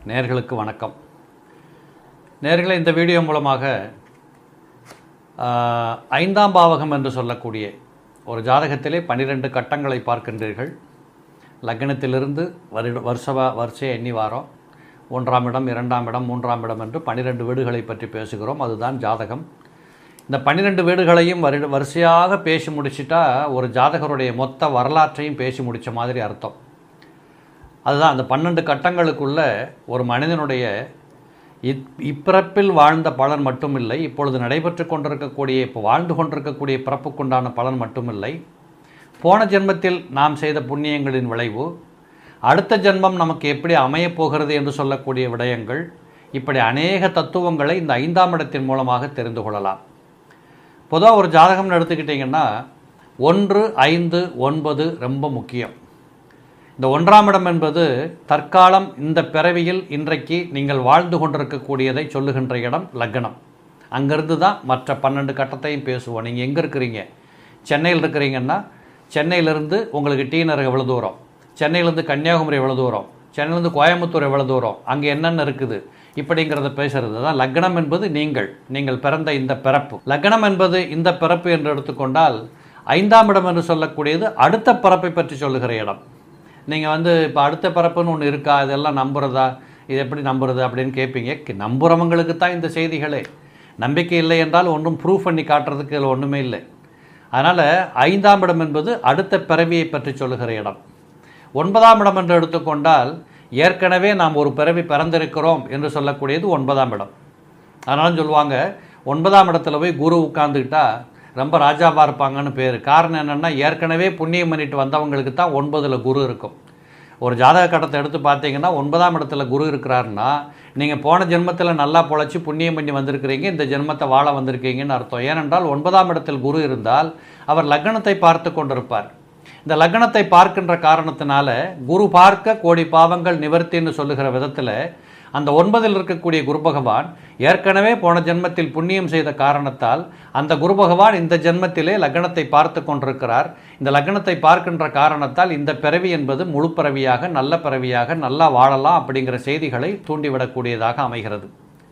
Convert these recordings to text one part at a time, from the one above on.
நேயர்களுக்கு வணக்கம். நேயர்களே, இந்த வீடியோ மூலமாக ஐந்தாம் பாவகம் என்று சொல்லக்கூடிய ஒரு ஜாதகத்திலே 12 கட்டங்களை பார்க்கின்றீர்கள். லக்னத்திலிருந்து வரிசையை எண்ணி வாரோம். 1ஆம் இடம், 2ஆம் இடம், 3ஆம் இடம் என்று 12 வீடுகளை பற்றி பேசுகிறோம். அதுதான் ஜாதகம். இந்த 12 வீடுகளையும் வரிசையாக பேசி முடிச்சிட்டா ஒரு ஜாதகருடைய மொத்த வரலாற்றையும் பேசி முடித்த மாதிரி அர்த்தம். அதுதான் அந்த 12 கட்டங்களுக்குள்ள ஒரு மனிதனுடைய இப்பிறப்பில் வாழ்ந்த பலன் மட்டுமில்லை, இப்பொழுது நடைபெற்று கொண்டிருக்கக்கூடிய வாழ்ந்து கொண்டிருக்கக்கூடிய பிறப்புக்குண்டான பலன் மட்டுமில்லை, போன ஜென்மத்தில் நாம் செய்த புண்ணியங்களின் விளைவு, அடுத்த ஜென்மம் நமக்கு எப்படி அமையப் போகிறது என்று சொல்லக்கூடிய விடயங்கள், இப்படி அநேக தத்துவங்களை இந்த 5ஆம் இடத்தின் மூலமாக தெரிந்து கொள்ளலாம். பொதுவாக ஒரு ஜாதகம்னு எடுத்துக்கிட்டிங்கன்னா 1, 5, 9 ரொம்ப முக்கியம். இந்த 1ஆம் இடம் என்பது தற்காலம் இந்த பிறவியில் இன்றைக்கு நீங்கள் வாழ்ந்து கொண்டிருக்கக்கூடியதை சொல்லுகின்ற இடம் லக்னம். அங்கேருந்து தான் மற்ற 12 கட்டத்தையும் பேசுவோம். நீங்கள் எங்கே இருக்கிறீங்க? சென்னையில் இருக்கிறீங்கன்னா சென்னையிலேருந்து உங்களுக்கு டி நகர் எவ்வளோ தூரம், சென்னையிலேருந்து கன்னியாகுமரி எவ்வளோ தூரம், சென்னையிலேருந்து கோயம்புத்தூர் எவ்வளோ தூரம், அங்கே என்னென்ன இருக்குது இப்படிங்கிறத பேசுகிறது தான் லக்னம் என்பது. நீங்கள் பிறந்த இந்த பிறப்பு. லக்னம் என்பது இந்த பிறப்பு என்று எடுத்துக்கொண்டால் 5ஆம் இடம் என்று சொல்லக்கூடியது அடுத்த பிறப்பை பற்றி சொல்லுகிற இடம். நீங்கள் இப்போ அடுத்த பிறப்புன்னு ஒன்று இருக்கா, இதெல்லாம் நம்புறதா, இது எப்படி நம்புறது அப்படின்னு கேட்பீங்க. நம்புகிறவங்களுக்கு தான் இந்த செய்திகளே. நம்பிக்கை இல்லை என்றால் ஒன்றும் ப்ரூஃப் பண்ணி காட்டுறதுக்கு இதில் ஒன்றுமே இல்லை. அதனால் 5ஆம் இடம் என்பது அடுத்த பிறவியை பற்றி சொல்லுகிற இடம். 9ஆம் இடம் என்று எடுத்துக்கொண்டால் ஏற்கனவே நாம் ஒரு பிறவி பிறந்திருக்கிறோம் என்று சொல்லக்கூடியது 9ஆம் இடம். அதனால சொல்லுவாங்க 9ஆம் இடத்துல போய் குரு உட்கார்ந்துக்கிட்டா ரொம்ப ராஜாவாக இருப்பாங்கன்னு பேர். காரணம் என்னென்னா ஏற்கனவே புண்ணியம் பண்ணிட்டு வந்தவங்களுக்கு தான் 9ல் குரு இருக்கும். ஒரு ஜாதக கட்டத்தை எடுத்து பார்த்தீங்கன்னா 9ஆம் இடத்துல குரு இருக்கிறாருன்னா நீங்கள் போன ஜென்மத்தில் நல்லா பொழைச்சி புண்ணியம் பண்ணி வந்திருக்கிறீங்க, இந்த ஜென்மத்தை வாழ வந்திருக்கீங்கன்னு அர்த்தம். ஏனென்றால் 9ஆம் இடத்தில் குரு இருந்தால் அவர் லக்னத்தை பார்த்து கொண்டிருப்பார். இந்த லக்னத்தை பார்க்கின்ற காரணத்தினால குரு பார்க்க கோடி பாவங்கள் நிவர்த்தின்னு சொல்லுகிற விதத்தில் அந்த 9ல் இருக்கக்கூடிய குரு பகவான் ஏற்கனவே போன ஜென்மத்தில் புண்ணியம் செய்த காரணத்தால் அந்த குரு பகவான் இந்த ஜென்மத்திலே லக்னத்தை பார்த்து கொண்டிருக்கிறார். இந்த லக்னத்தை பார்க்கின்ற காரணத்தால் இந்த பிறவி என்பது முழு பிறவியாக, நல்ல பிறவியாக, நல்லா வாழலாம் அப்படிங்கிற செய்திகளை தூண்டிவிடக்கூடியதாக அமைகிறது.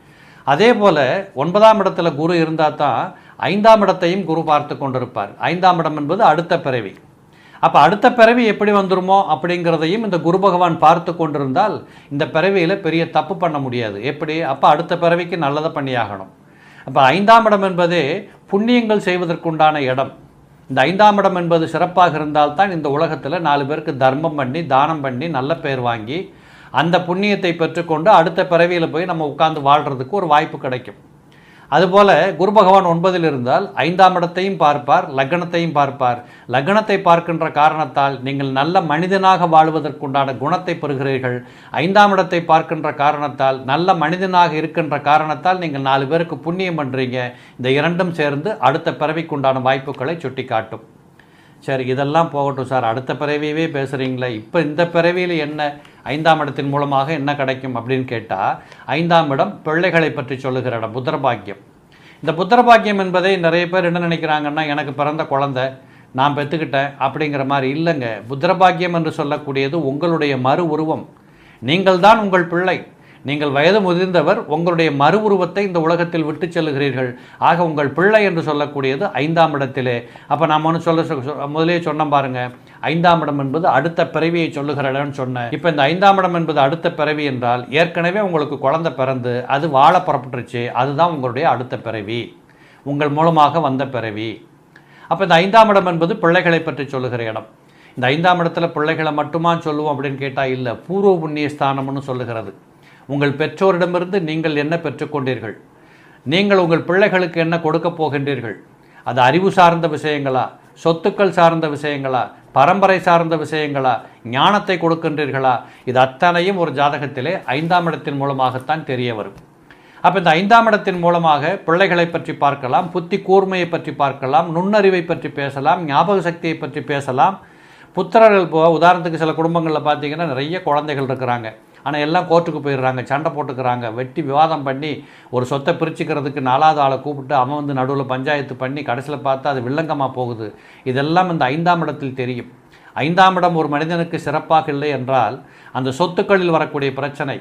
அதே போல் 9ஆம் இடத்துல குரு இருந்தால் தான் 5ஆம் இடத்தையும் குரு பார்த்து கொண்டிருப்பார். 5ஆம் இடம் என்பது அடுத்த பிறவி. அப்போ அடுத்த பிறவி எப்படி வந்துருமோ அப்படிங்கிறதையும் இந்த குரு பகவான் பார்த்து கொண்டிருந்தால் இந்த பிறவியில் பெரிய தப்பு பண்ண முடியாது. எப்படி? அப்போ அடுத்த பிறவிக்கு நல்லதை பண்ணியாகணும். அப்போ 5ஆம் இடம் என்பதே புண்ணியங்கள் செய்வதற்குண்டான இடம். இந்த 5ஆம் இடம் என்பது சிறப்பாக இருந்தால்தான் இந்த உலகத்தில் 4 பேருக்கு தர்மம் பண்ணி, தானம் பண்ணி, நல்ல பேர் வாங்கி அந்த புண்ணியத்தை பெற்றுக்கொண்டு அடுத்த பிறவியில் போய் நம்ம உட்கார்ந்து வாழ்கிறதுக்கு ஒரு வாய்ப்பு கிடைக்கும். அதுபோல் குரு பகவான் 9ல் இருந்தால் 5ஆம் இடத்தையும் பார்ப்பார், லக்னத்தையும் பார்ப்பார். லக்னத்தை பார்க்கின்ற காரணத்தால் நீங்கள் நல்ல மனிதனாக வாழ்வதற்குண்டான குணத்தை பெறுகிறீர்கள். 5ஆம் இடத்தை பார்க்கின்ற காரணத்தால் நல்ல மனிதனாக இருக்கின்ற காரணத்தால் நீங்கள் 4 பேருக்கு புண்ணியம் பண்ணுறீங்க. இந்த இரண்டும் சேர்ந்து அடுத்த பிறவிக்குண்டான வாய்ப்புகளை சுட்டி காட்டும். சரி, இதெல்லாம் போகட்டும் சார், அடுத்த பிறவியவே பேசுகிறீங்களே, இப்போ இந்த பிறவியில் என்ன 5ஆம் இடத்தின் மூலமாக என்ன கிடைக்கும் அப்படின்னு கேட்டால் 5ஆம் இடம் பிள்ளைகளை பற்றி சொல்லுகிற இடம், புத்திரபாக்கியம். இந்த புத்திரபாக்கியம் என்பதை நிறைய பேர் என்ன நினைக்கிறாங்கன்னா, எனக்கு பிறந்த குழந்தை நான் பெற்றுக்கிட்டேன் அப்படிங்கிற மாதிரி. இல்லைங்க, புத்திரபாக்கியம் என்று சொல்லக்கூடியது உங்களுடைய மறு உருவம். நீங்கள் தான் உங்கள் பிள்ளை. நீங்கள் வயது முதிர்ந்தவர், உங்களுடைய மறு உருவத்தை இந்த உலகத்தில் விட்டு செல்லுகிறீர்கள். ஆக உங்கள் பிள்ளை என்று சொல்லக்கூடியது 5ஆம் இடத்திலே. அப்போ நாம் ஒன்று முதலே சொன்னோம் பாருங்க, 5ஆம் இடம் என்பது அடுத்த பிறவியை சொல்லுகிற இடம்னு சொன்னேன். இப்போ இந்த 5ஆம் இடம் என்பது அடுத்த பிறவி என்றால் ஏற்கனவே உங்களுக்கு குழந்தை பிறந்து அது வாழ புறப்பட்டுருச்சு, அதுதான் உங்களுடைய அடுத்த பிறவி, உங்கள் மூலமாக வந்த பிறவி. அப்போ இந்த 5ஆம் இடம் என்பது பிள்ளைகளை பற்றி சொல்லுகிற இடம். இந்த 5ஆம் இடத்துல பிள்ளைகளை மட்டுமா சொல்லுவோம் அப்படின்னு கேட்டால் இல்லை, பூர்வ புண்ணிய ஸ்தானம்னு சொல்லுகிறது. உங்கள் பெற்றோரிடமிருந்து நீங்கள் என்ன பெற்றுக்கொண்டீர்கள், நீங்கள் உங்கள் பிள்ளைகளுக்கு என்ன கொடுக்க போகின்றீர்கள், அது அறிவு சார்ந்த விஷயங்களா, சொத்துக்கள் சார்ந்த விஷயங்களா, பரம்பரை சார்ந்த விஷயங்களா, ஞானத்தை கொடுக்கின்றீர்களா, இது அத்தனையும் ஒரு ஜாதகத்திலே 5ஆம் இடத்தின் மூலமாகத்தான் தெரிய வரும். அப்போ இந்த 5ஆம் இடத்தின் மூலமாக பிள்ளைகளை பற்றி பார்க்கலாம், புத்தி கூர்மையை பற்றி பார்க்கலாம், நுண்ணறிவை பற்றி பேசலாம், ஞாபக சக்தியை பற்றி பேசலாம். புத்திரர்கள் உதாரணத்துக்கு சில குடும்பங்களில் பார்த்தீங்கன்னா நிறைய குழந்தைகள் இருக்கிறாங்க, ஆனால் எல்லாம் கோர்ட்டுக்கு போயிடுறாங்க, சண்டை போட்டுக்கிறாங்க, வெட்டி விவாதம் பண்ணி ஒரு சொத்தை பிரிச்சுக்கிறதுக்கு 4வது ஆளை கூப்பிட்டு அவன் நடுவில் பஞ்சாயத்து பண்ணி கடைசியில் பார்த்தா அது வில்லங்கமாக போகுது. இதெல்லாம் இந்த 5ஆம் இடத்தில் தெரியும். 5ஆம் இடம் ஒரு மனிதனுக்கு சிறப்பாக இல்லை என்றால் அந்த சொத்துக்களில் வரக்கூடிய பிரச்சனை,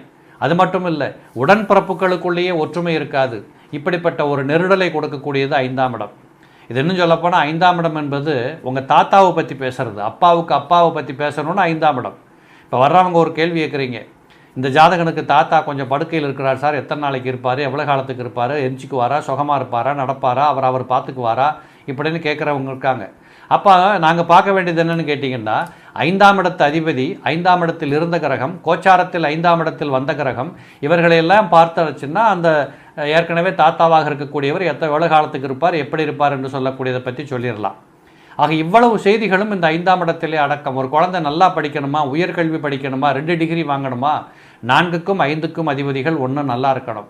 அது மட்டும் இல்லை, உடன்பிறப்புகளுக்குள்ளேயே ஒற்றுமை இருக்காது. இப்படிப்பட்ட ஒரு நெருடலை கொடுக்கக்கூடியது 5ஆம் இடம். இது இன்னும் சொல்லப்போனால் 5ஆம் இடம் என்பது உங்கள் தாத்தாவை பற்றி பேசுகிறது, அப்பாவுக்கு அப்பாவை பற்றி பேசணும்னு 5ஆம் இடம். இப்போ வர்றவங்க ஒரு கேள்வி கேட்குறீங்க, இந்த ஜாதகனுக்கு தாத்தா கொஞ்சம் படுக்கையில் இருக்கிறார் சார், எத்தனை நாளைக்கு இருப்பார், எவ்வளோ காலத்துக்கு இருப்பார், எரிச்சிக்குவாரா, சுகமாக இருப்பாரா, நடப்பாரா, அவர் பார்த்துக்குவாரா இப்படின்னு கேட்குறவங்க இருக்காங்க. அப்போ நாங்கள் பார்க்க வேண்டியது என்னென்னு கேட்டிங்கன்னா, 5ஆம் இடத்து அதிபதி, 5ஆம் இடத்தில் இருந்த கிரகம், கோச்சாரத்தில் 5ஆம் இடத்தில் வந்த கிரகம், இவர்களையெல்லாம் பார்த்துச்சுன்னா அந்த ஏற்கனவே தாத்தாவாக இருக்கக்கூடியவர் எவ்வளோ காலத்துக்கு இருப்பார், எப்படி இருப்பார் என்று சொல்லக்கூடியதை பற்றி சொல்லிடலாம். ஆக இவ்வளவு செய்திகளும் இந்த 5ஆம் இடத்திலே அடக்கம். ஒரு குழந்தை நல்லா படிக்கணுமா, உயர்கல்வி படிக்கணுமா, 2 டிகிரி வாங்கணுமா, 4க்கும் 5க்கும் அதிபதிகள் ஒன்று நல்லா இருக்கணும்.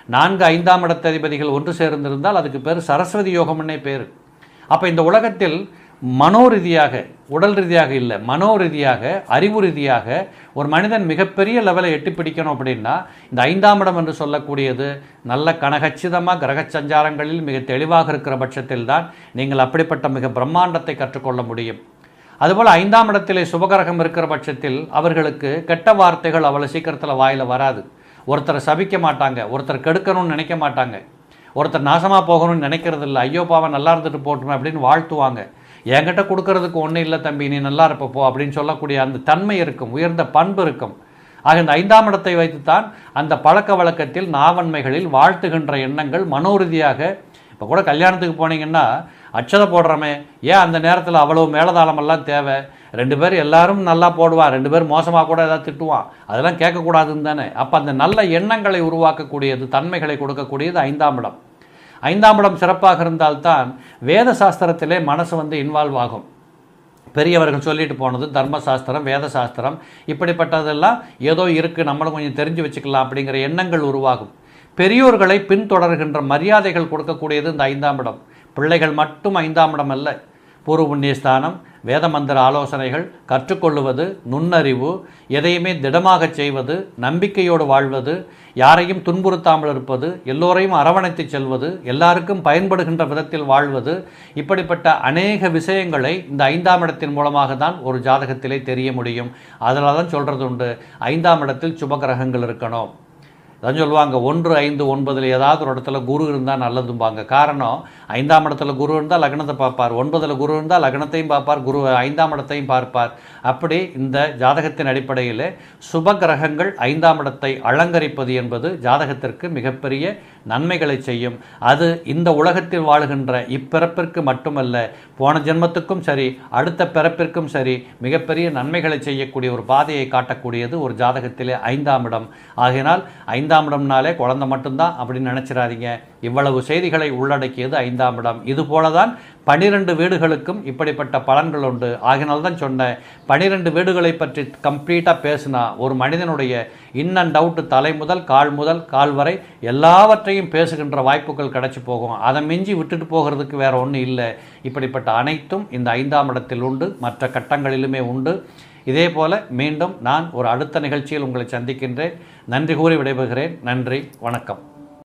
4 5ஆம் இடத்து அதிபதிகள் ஒன்று சேர்ந்திருந்தால் அதுக்கு பேர் சரஸ்வதி யோகம்னே பேர். அப்போ இந்த உலகத்தில் மனோரீதியாக, உடல் ரீதியாக இல்லை, மனோரீதியாக, அறிவு ரீதியாக ஒரு மனிதன் மிகப்பெரிய லெவலை எட்டி பிடிக்கணும் அப்படின்னா இந்த 5ஆம் இடம் என்று சொல்லக்கூடியது நல்ல கனகச்சிதமாக கிரக சஞ்சாரங்களில் மிக தெளிவாக இருக்கிற பட்சத்தில் தான் நீங்கள் அப்படிப்பட்ட மிக பிரம்மாண்டத்தை கற்றுக்கொள்ள முடியும். அதுபோல் 5ஆம் இடத்திலே சுபகிரகம் இருக்கிற பட்சத்தில் அவர்களுக்கு கெட்ட வார்த்தைகள் அவ்வளோ சீக்கிரத்தில் வாயில் வராது. ஒருத்தரை சபிக்க மாட்டாங்க, ஒருத்தர் கெடுக்கணும்னு நினைக்க மாட்டாங்க, ஒருத்தர் நாசமாக போகணும்னு நினைக்கிறது இல்லை, ஐயோ பாவம் நல்லா இருந்துட்டு போட்டுமே அப்படின்னு வாழ்த்துவாங்க. என்கிட்ட கொடுக்கறதுக்கு ஒன்றும் இல்லை தம்பி, நீ நல்லா இருப்பப்போ அப்படின்னு சொல்லக்கூடிய அந்த தன்மை இருக்கும், உயர்ந்த பண்பு இருக்கும். ஆக இந்த 5ஆம் இடத்தை வைத்துத்தான் அந்த பழக்க வழக்கத்தில் நாவன்மைகளில் வாழ்த்துகின்ற எண்ணங்கள் மனோரீதியாக. இப்போ கூட கல்யாணத்துக்கு போனீங்கன்னா அட்சதை போடுறோமே, ஏன் அந்த நேரத்தில் அவ்வளோ மேலதாளமெல்லாம் தேவை? 2 பேர் எல்லாரும் நல்லா போடுவான், 2 பேர் மோசமாக கூட ஏதாவது திட்டுவான், அதெல்லாம் கேட்கக்கூடாதுன்னு தானே. அப்போ அந்த நல்ல எண்ணங்களை உருவாக்கக்கூடியது, தன்மைகளை கொடுக்கக்கூடியது 5ஆம் இடம். 5ஆம் இடம் சிறப்பாக இருந்தால்தான் வேத சாஸ்திரத்திலே மனசு இன்வால்வ் ஆகும். பெரியவர்கள் சொல்லிட்டு போனது தர்மசாஸ்திரம், வேத சாஸ்திரம் இப்படிப்பட்டதெல்லாம் ஏதோ இருக்குது, நம்மளும் கொஞ்சம் தெரிஞ்சு வச்சுக்கலாம் அப்படிங்கிற எண்ணங்கள் உருவாகும். பெரியோர்களை பின்தொடர்கின்ற மரியாதைகள் கொடுக்கக்கூடியது இந்த 5ஆம் இடம். பிள்ளைகள் மட்டும் 5ஆம் இடம் அல்ல, பூர்வ புண்ணியஸ்தானம், வேத மந்திர ஆலோசனைகள், கற்றுக்கொள்வது, நுண்ணறிவு, எதையுமே திடமாக செய்வது, நம்பிக்கையோடு வாழ்வது, யாரையும் துன்புறுத்தாமல் இருப்பது, எல்லோரையும் அரவணைத்து செல்வது, எல்லாருக்கும் பயன்படுகின்ற விதத்தில் வாழ்வது, இப்படிப்பட்ட அநேக விஷயங்களை இந்த 5ஆம் இடத்தின் மூலமாக தான் ஒரு ஜாதகத்திலே தெரிய முடியும். அதனால தான் சொல்கிறது உண்டு, 5ஆம் இடத்தில் சுபகிரகங்கள் இருக்கணும். அதான் சொல்லுவாங்க 1, 5, 9 ஏதாவது ஒரு இடத்துல குரு இருந்தால் நல்லதும்பாங்க. காரணம், 5ஆம் இடத்துல குரு இருந்தால் லக்னத்தை பார்ப்பார், 9ல் குரு இருந்தால் லக்னத்தையும் பார்ப்பார், குரு 5ஆம் இடத்தையும் பார்ப்பார். அப்படி இந்த ஜாதகத்தின் அடிப்படையில் சுப கிரகங்கள் 5ஆம் இடத்தை அலங்கரிப்பது என்பது ஜாதகத்திற்கு மிகப்பெரிய நன்மைகளை செய்யும். அது இந்த உலகத்தில் வாழுகின்ற இப்பிறப்பிற்கு மட்டுமல்ல, போன ஜென்மத்துக்கும் சரி, அடுத்த பிறப்பிற்கும் சரி, மிகப்பெரிய நன்மைகளை செய்யக்கூடிய ஒரு பாதையை காட்டக்கூடியது ஒரு ஜாதகத்திலே 5ஆம் இடம். ஆகையினால் 5ஆம் இடம்னாலே குழந்தை மட்டும்தான் அப்படின்னு நினச்சிடாதீங்க. இவ்வளவு செய்திகளை உள்ளடக்கியது 5ஆம் இடம். இதுபோல தான் 12 வீடுகளுக்கும் இப்படிப்பட்ட பலன்கள் உண்டு. ஆகினால்தான் சொன்னேன், 12 வீடுகளை பற்றி கம்ப்ளீட்டாக பேசினா ஒரு மனிதனுடைய இன் அண்ட் அவுட், தலை முதல் கால் வரை எல்லாவற்றையும் பேசுகின்ற வாய்ப்புகள் கிடைச்சி போகும். அதை மிஞ்சி விட்டுட்டு போகிறதுக்கு வேற ஒன்றும் இல்லை. இப்படிப்பட்ட அனைத்தும் இந்த 5ஆம் இடத்தில் உண்டு, மற்ற கட்டங்களிலுமே உண்டு. இதே போல மீண்டும் நான் ஒரு அடுத்த நிகழ்ச்சியில் உங்களை சந்திக்கின்றேன். நன்றி கூறி விடைபெறுகிறேன். நன்றி, வணக்கம்.